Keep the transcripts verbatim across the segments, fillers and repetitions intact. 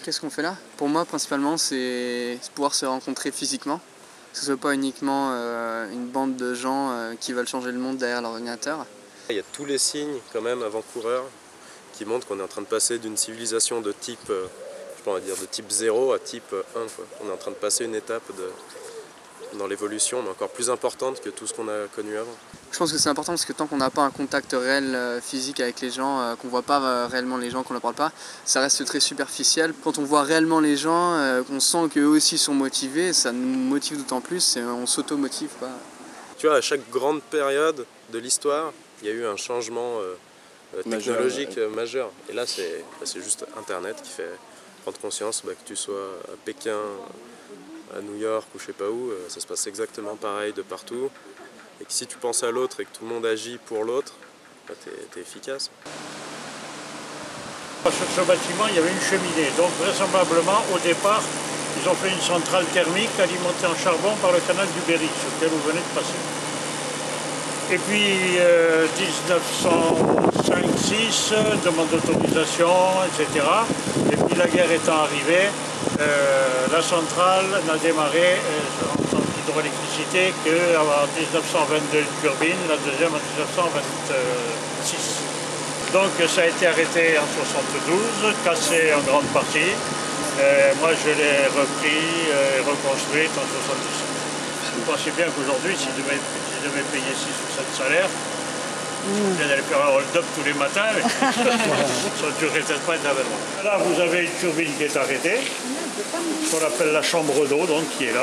Qu'est-ce qu'on fait là? Pour moi, principalement, c'est pouvoir se rencontrer physiquement. Que ce soit pas uniquement euh, une bande de gens euh, qui veulent changer le monde derrière l'ordinateur. Il y a tous les signes, quand même, avant-coureurs, qui montrent qu'on est en train de passer d'une civilisation de type, euh, je pense, on va dire, de type zéro à type un, quoi. On est en train de passer une étape de, dans l'évolution, mais encore plus importante que tout ce qu'on a connu avant. Je pense que c'est important parce que tant qu'on n'a pas un contact réel euh, physique avec les gens, euh, qu'on voit pas euh, réellement les gens, qu'on ne parle pas, ça reste très superficiel. Quand on voit réellement les gens, euh, qu'on sent qu'eux aussi sont motivés, ça nous motive d'autant plus et on s'auto-motive, quoi. Tu vois, à chaque grande période de l'histoire, il y a eu un changement euh, technologique majeur, ouais. majeur. Et là, c'est bah, juste Internet qui fait prendre conscience bah, que tu sois à Pékin, à New York ou je sais pas où, euh, ça se passe exactement pareil de partout. Et que si tu penses à l'autre et que tout le monde agit pour l'autre, bah, t'es t'es efficace. Sur ce bâtiment, il y avait une cheminée. Donc vraisemblablement, au départ, ils ont fait une centrale thermique alimentée en charbon par le canal du Berry, sur lequel vous venez de passer. Et puis, euh, mille neuf cent cinq six, demande d'autorisation, et cetera. Et puis la guerre étant arrivée, euh, la centrale n'a démarré euh, en hydroélectricité qu'en mille neuf cent vingt-deux une turbine, la deuxième en mille neuf cent vingt-six. Donc ça a été arrêté en soixante-douze, cassé en grande partie. Euh, moi je l'ai repris et reconstruite en soixante-dix-sept. Vous pensez bien qu'aujourd'hui, si je devais, si je devais payer six ou sept salaires, je viens d'aller faire un hold-up tous les matins, mais ça ne durerait peut-être pas éternellement. Là, vous avez une turbine qui est arrêtée, qu'on appelle la chambre d'eau, donc qui est là.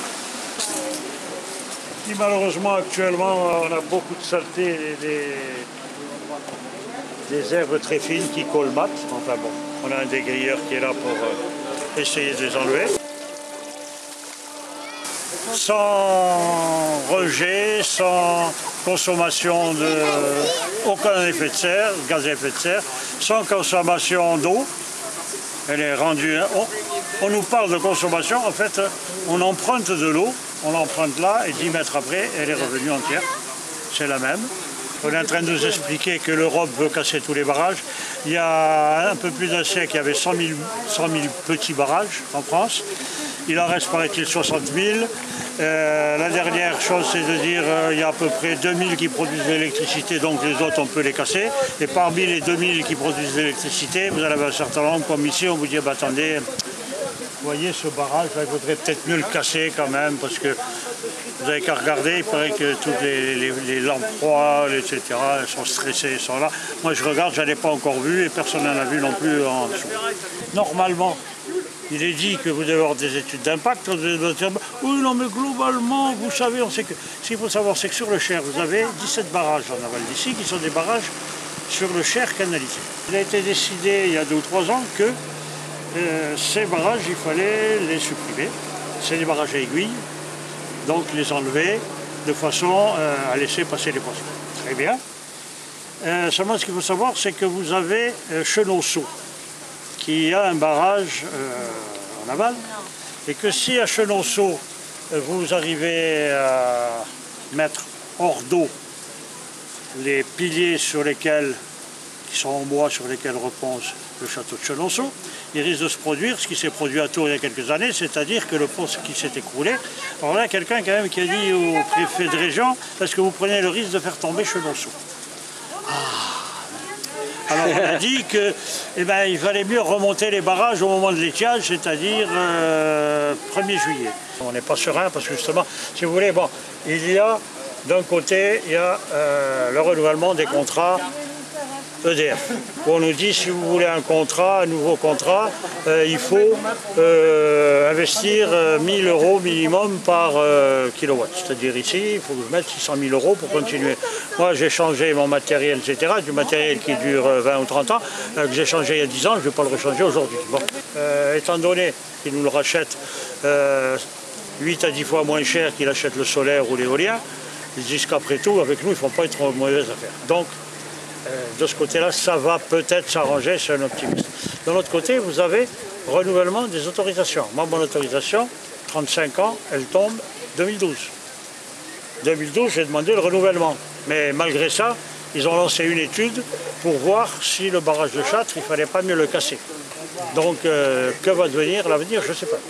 Et malheureusement, actuellement, on a beaucoup de saleté et des, des herbes très fines qui colmatent. Enfin bon, on a un dégrilleur qui est là pour euh, essayer de les enlever. Sans rejet, sans consommation de aucun effet de serre, gaz à effet de serre, sans consommation d'eau. Elle est rendue. On, on nous parle de consommation, en fait, on emprunte de l'eau, on l'emprunte là, et dix mètres après, elle est revenue entière. C'est la même. On est en train de nous expliquer que l'Europe veut casser tous les barrages. Il y a un peu plus d'un siècle, il y avait cent mille petits barrages en France. Il en reste, paraît-il, soixante mille. Euh, la dernière chose, c'est de dire qu'il euh, y a à peu près deux mille qui produisent de l'électricité, donc les autres, on peut les casser. Et parmi les deux mille qui produisent de l'électricité, vous en avez un certain nombre, comme ici, on vous dit, bah, attendez, vous voyez ce barrage, là, il faudrait peut-être mieux le casser quand même, parce que vous n'avez qu'à regarder, il paraît que toutes les, les, les lampes froides, et cetera, elles sont stressées, elles sont là. Moi, je regarde, je n'en ai pas encore vu, et personne n'en a vu non plus en dessous. Normalement, il est dit que vous devez avoir des études d'impact. Oui, non, mais globalement, vous savez, on sait que ce qu'il faut savoir, c'est que sur le Cher, vous avez dix-sept barrages en aval d'ici qui sont des barrages sur le Cher canalisé. Il a été décidé il y a deux ou trois ans que euh, ces barrages, il fallait les supprimer. C'est des barrages à aiguilles, donc les enlever de façon euh, à laisser passer les poissons. Très bien. Euh, seulement, ce qu'il faut savoir, c'est que vous avez euh, Chenonceau, qui a un barrage euh, en aval, et que si à Chenonceau, vous arrivez à mettre hors d'eau les piliers sur lesquels, qui sont en bois, sur lesquels repose le château de Chenonceau, il risque de se produire ce qui s'est produit à Tours il y a quelques années, c'est-à-dire que le pont qui s'est écroulé. Alors là, quelqu'un quand même qui a dit au préfet de région, est-ce que vous prenez le risque de faire tomber Chenonceau? Ah. Alors on a dit qu'il eh ben, fallait mieux remonter les barrages au moment de l'étiage, c'est-à-dire euh, premier juillet. On n'est pas serein parce que justement, si vous voulez, bon, il y a d'un côté, il y a euh, le renouvellement des contrats E D F. Où on nous dit si vous voulez un contrat, un nouveau contrat, euh, il faut euh, investir euh, mille euros minimum par euh, kilowatt. C'est-à-dire ici, il faut que je mette six cent mille euros pour continuer. Moi, j'ai changé mon matériel, et cetera. Du matériel qui dure vingt ou trente ans, euh, que j'ai changé il y a dix ans, je ne vais pas le rechanger aujourd'hui. Bon. Euh, étant donné qu'ils nous le rachètent euh, huit à dix fois moins cher qu'ils achètent le solaire ou l'éolien, ils disent qu'après tout, avec nous, ils ne font pas une trop mauvaise affaire. Donc, de ce côté-là, ça va peut-être s'arranger, c'est un optimiste. De l'autre côté, vous avez renouvellement des autorisations. Moi, mon autorisation, trente-cinq ans, elle tombe deux mille douze. deux mille douze, j'ai demandé le renouvellement. Mais malgré ça, ils ont lancé une étude pour voir si le barrage de Châtres, il ne fallait pas mieux le casser. Donc, euh, que va devenir l'avenir, je ne sais pas.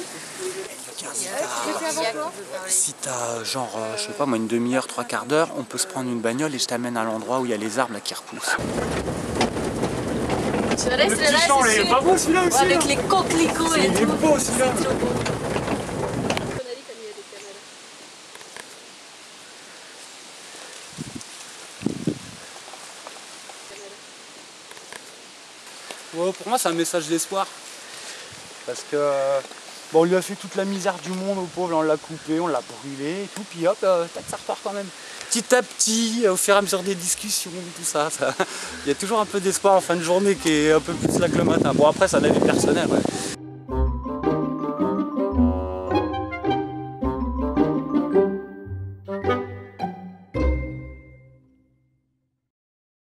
Si t'as genre, euh, je sais pas moi, une demi-heure, trois quarts d'heure, on peut se prendre une bagnole et je t'amène à l'endroit où il y a les arbres là qui repoussent. Tu restes là, champ, il est pas beau celui-là aussi. avec les coquelicots et Il est tout. beau celui-là. Ouais, pour moi, c'est un message d'espoir. Parce que bon, on lui a fait toute la misère du monde au pauvre, on l'a coupé, on l'a brûlé et tout, puis hop, euh, tac, ça repart quand même. Petit à petit, au fur et à mesure des discussions, tout ça, ça... il y a toujours un peu d'espoir en fin de journée qui est un peu plus là que le matin. Bon, après, c'est un avis personnel, ouais.